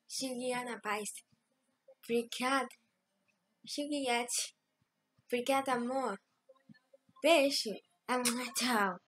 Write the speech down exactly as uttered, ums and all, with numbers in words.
Juliana Paz. Obrigada. Juliette. Obrigada, amor. Beijo. Tchau.